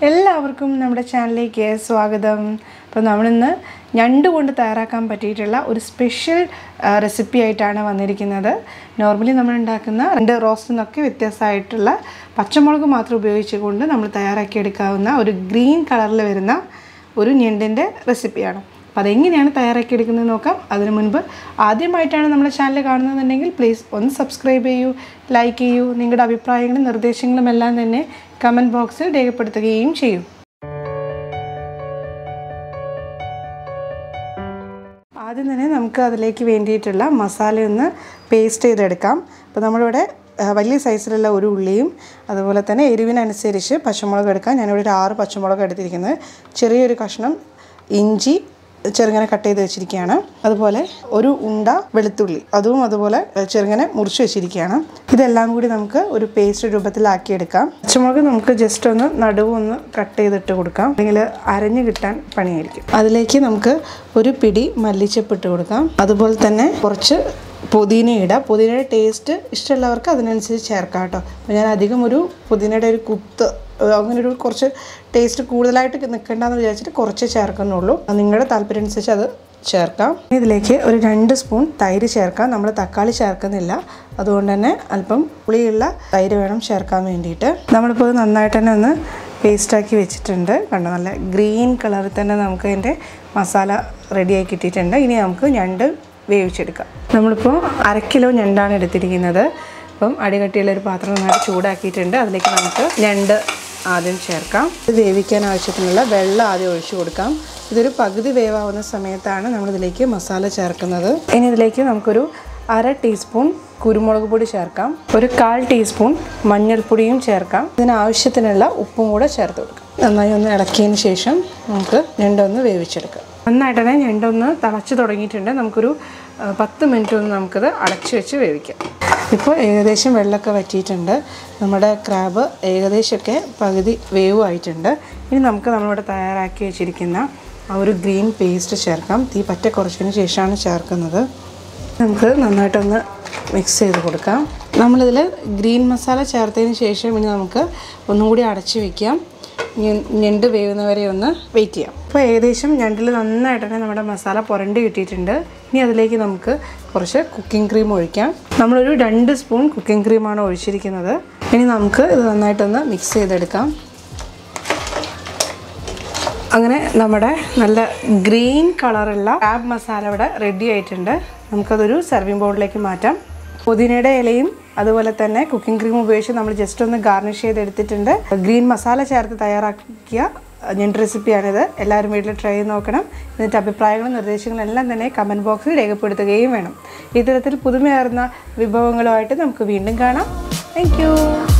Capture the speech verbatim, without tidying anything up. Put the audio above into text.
എല്ലാവർക്കും നമ്മുടെ ചാനലിലേക്ക് സ്വാഗതം. അപ്പോൾ നമ്മളിന്ന് ഞണ്ട് കൊണ്ട് തയ്യാറാക്കാൻ പറ്റിയിട്ടുള്ള ഒരു സ്പെഷ്യൽ റെസിപ്പി ആയിട്ടാണ് വന്നിരിക്കുന്നത്. നോർമലി നമ്മൾ ഉണ്ടാക്കുന്ന രണ്ട് റോസ്റ്റിൽ നിന്നൊക്കെ വ്യത്യാസമായിട്ടുള്ള പച്ചമുളക് മാത്രം ഉപയോഗിച്ചുകൊണ്ട് നമ്മൾ തയ്യാറാക്കിയെടുക്കാവുന്ന ഒരു ഗ്രീൻ കളറിൽ വരുന്ന ഒരു ഞണ്ടിൻ്റെ റെസിപ്പിയാണ്. അപ്പോൾ അതെങ്ങനെയാണ് തയ്യാറാക്കിയെടുക്കുന്നത് നോക്കാം. അതിനു മുൻപ് ആദ്യമായിട്ടാണ് നമ്മുടെ ചാനൽ കാണുന്നതെന്നുണ്ടെങ്കിൽ പ്ലീസ് ഒന്ന് സബ്സ്ക്രൈബ് ചെയ്യൂ, ലൈക്ക് ചെയ്യൂ. നിങ്ങളുടെ അഭിപ്രായങ്ങളും നിർദ്ദേശങ്ങളും എല്ലാം തന്നെ കമൻറ്റ് ബോക്സിൽ രേഖപ്പെടുത്തുകയും ചെയ്യും. ആദ്യം തന്നെ നമുക്ക് അതിലേക്ക് വേണ്ടിയിട്ടുള്ള മസാല ഒന്ന് പേസ്റ്റ് ചെയ്തെടുക്കാം. അപ്പോൾ നമ്മളിവിടെ വലിയ സൈസിലുള്ള ഒരു ഉള്ളിയും അതുപോലെ തന്നെ എരിവിനനുസരിച്ച് പച്ചമുളക് എടുക്കാം. ഞാനിവിടെ ഒരു ആറ് പച്ചമുളക് എടുത്തിരിക്കുന്നത്. ചെറിയൊരു കഷ്ണം ഇഞ്ചി ചെറുങ്ങനെ കട്ട് ചെയ്ത് വെച്ചിരിക്കുകയാണ്. അതുപോലെ ഒരു ഉണ്ട വെളുത്തുള്ളി അതും അതുപോലെ ചെറുങ്ങനെ മുറിച്ച് വെച്ചിരിക്കുകയാണ്. ഇതെല്ലാം കൂടി നമുക്ക് ഒരു പേസ്റ്റ് രൂപത്തിലാക്കിയെടുക്കാം. പച്ചമുളക് നമുക്ക് ജസ്റ്റ് ഒന്ന് നടുവൊന്ന് കട്ട് ചെയ്തിട്ട് കൊടുക്കാം, അല്ലെങ്കിൽ അരഞ്ഞു കിട്ടാൻ പണിയായിരിക്കും. അതിലേക്ക് നമുക്ക് ഒരു പിടി മല്ലിച്ചപ്പ് ഇട്ട് കൊടുക്കാം. അതുപോലെ തന്നെ കുറച്ച് പുതിന ഇടാം. പുതിനയുടെ ടേസ്റ്റ് ഇഷ്ടമുള്ളവർക്ക് അതിനനുസരിച്ച് ചേർക്കാം കേട്ടോ. അപ്പോൾ ഞാൻ അധികം ഒരു പുതിനയുടെ ഒരു കുത്ത് അങ്ങനെ ഒരു കുറച്ച് ടേസ്റ്റ് കൂടുതലായിട്ട് നിൽക്കേണ്ടെന്ന് വിചാരിച്ചിട്ട് കുറച്ച് ചേർക്കുന്നുള്ളൂ. നിങ്ങളുടെ താല്പര്യം അനുസരിച്ച് അത് ചേർക്കാം. ഇതിലേക്ക് ഒരു രണ്ട് സ്പൂൺ തൈര് ചേർക്കാം. നമ്മൾ തക്കാളി ചേർക്കുന്നില്ല, അതുകൊണ്ട് തന്നെ അല്പം പുളിയുള്ള തൈര് വേണം ചേർക്കാൻ വേണ്ടിയിട്ട്. നമ്മളിപ്പോൾ നന്നായിട്ട് തന്നെ ഒന്ന് പേസ്റ്റാക്കി വെച്ചിട്ടുണ്ട്. കണ്ടോ, നല്ല ഗ്രീൻ കളറിൽ തന്നെ നമുക്ക് അതിൻ്റെ മസാല റെഡിയായി കിട്ടിയിട്ടുണ്ട്. ഇനി നമുക്ക് ഞണ്ട് വേവിച്ചെടുക്കാം. നമ്മളിപ്പോൾ അര കിലോ ഞണ്ടാണ് എടുത്തിരിക്കുന്നത്. അപ്പം അടികട്ടിയുള്ളൊരു പാത്രം നന്നായിട്ട് ചൂടാക്കിയിട്ടുണ്ട്. അതിലേക്ക് നമുക്ക് ഞണ്ട് ആദ്യം ചേർക്കാം. ഇത് വേവിക്കാൻ ആവശ്യത്തിനുള്ള വെള്ളം ആദ്യം ഒഴിച്ചു കൊടുക്കാം. ഇതൊരു പകുതി വേവാവുന്ന സമയത്താണ് നമ്മളിതിലേക്ക് മസാല ചേർക്കുന്നത്. ഇനി ഇതിലേക്ക് നമുക്കൊരു അര ടീസ്പൂൺ കുരുമുളക് പൊടി ചേർക്കാം. ഒരു കാൽ ടീസ്പൂൺ മഞ്ഞൾപ്പൊടിയും ചേർക്കാം. ഇതിനാവശ്യത്തിനുള്ള ഉപ്പും കൂടെ ചേർത്ത് കൊടുക്കാം. നന്നായി ഒന്ന് ഇളക്കിയതിന് ശേഷം നമുക്ക് ഞണ്ടൊന്ന് വേവിച്ചെടുക്കാം. നന്നായിട്ട് തന്നെ ഞണ്ടൊന്ന് തിളച്ച് തുടങ്ങിയിട്ടുണ്ട്. നമുക്കൊരു പത്ത് മിനിറ്റ് ഒന്ന് നമുക്കത് അടച്ചു വെച്ച് വേവിക്കാം. ഇപ്പോൾ ഏകദേശം വെള്ളമൊക്കെ വറ്റിയിട്ടുണ്ട്. നമ്മുടെ ക്രാബ് ഏകദേശമൊക്കെ പകുതി വേവുമായിട്ടുണ്ട്. ഇനി നമുക്ക് നമ്മളിവിടെ തയ്യാറാക്കി വെച്ചിരിക്കുന്ന ആ ഒരു ഗ്രീൻ പേസ്റ്റ് ചേർക്കാം. തീ പറ്റ കുറച്ചതിന് ശേഷമാണ് ചേർക്കുന്നത്. നമുക്ക് നന്നായിട്ടൊന്ന് മിക്സ് ചെയ്ത് കൊടുക്കാം. നമ്മളിതിൽ ഗ്രീൻ മസാല ചേർത്തതിന് ശേഷം ഇനി നമുക്ക് ഒന്നും കൂടി അടച്ചു വയ്ക്കാം. ഞണ്ട് വേവുന്നവരെ ഒന്ന് വെയിറ്റ് ചെയ്യാം. അപ്പോൾ ഏകദേശം ഞണ്ടിൽ നന്നായിട്ട് തന്നെ നമ്മുടെ മസാല പുരണ്ട് കിട്ടിയിട്ടുണ്ട്. ഇനി അതിലേക്ക് നമുക്ക് കുറച്ച് കുക്കിംഗ് ക്രീം ഒഴിക്കാം. നമ്മളൊരു രണ്ട് സ്പൂൺ കുക്കിംഗ് ക്രീമാണ് ഒഴിച്ചിരിക്കുന്നത്. ഇനി നമുക്ക് ഇത് നന്നായിട്ടൊന്ന് മിക്സ് ചെയ്തെടുക്കാം. അങ്ങനെ നമ്മുടെ നല്ല ഗ്രീൻ കളറുള്ള ക്രാബ് മസാല ഇവിടെ റെഡി ആയിട്ടുണ്ട്. നമുക്കതൊരു സെർവിങ് ബൗളിലേക്ക് മാറ്റാം. പുതിനയുടെ ഇലയും അതുപോലെ തന്നെ കുക്കിംഗ് ക്രീം ഉപയോഗിച്ച് നമ്മൾ ജസ്റ്റ് ഒന്ന് ഗാർണിഷ് ചെയ്തെടുത്തിട്ടുണ്ട്. ഗ്രീൻ മസാല ചേർത്ത് തയ്യാറാക്കിയ ഞണ്ട് റെസിപ്പിയാണിത്. എല്ലാവരും വീട്ടിൽ ട്രൈ ചെയ്ത് നോക്കണം. എന്നിട്ട് അഭിപ്രായങ്ങളും നിർദ്ദേശങ്ങളും എല്ലാം തന്നെ കമൻറ്റ് ബോക്സിൽ രേഖപ്പെടുത്തുകയും വേണം. ഇത്തരത്തിൽ പുതുമയാർന്ന വിഭവങ്ങളുമായിട്ട് നമുക്ക് വീണ്ടും കാണാം. Thank U.